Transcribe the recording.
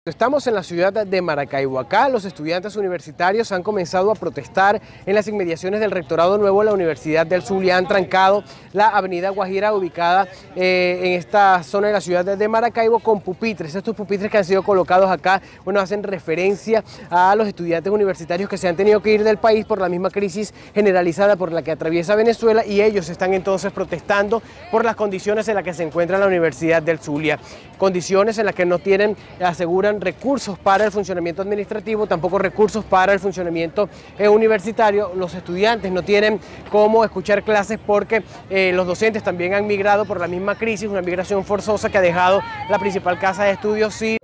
Estamos en la ciudad de Maracaibo. Acá los estudiantes universitarios han comenzado a protestar en las inmediaciones del rectorado nuevo de la Universidad del Zulia. Han trancado la avenida Guajira ubicada en esta zona de la ciudad de Maracaibo con pupitres. Estos pupitres que han sido colocados acá, hacen referencia a los estudiantes universitarios que se han tenido que ir del país por la misma crisis generalizada por la que atraviesa Venezuela, y ellos están entonces protestando por las condiciones en las que se encuentra la Universidad del Zulia. Condiciones en las que no tienen, aseguran, recursos para el funcionamiento administrativo, tampoco recursos para el funcionamiento universitario. Los estudiantes no tienen cómo escuchar clases porque los docentes también han migrado por la misma crisis, una migración forzosa que ha dejado la principal casa de estudios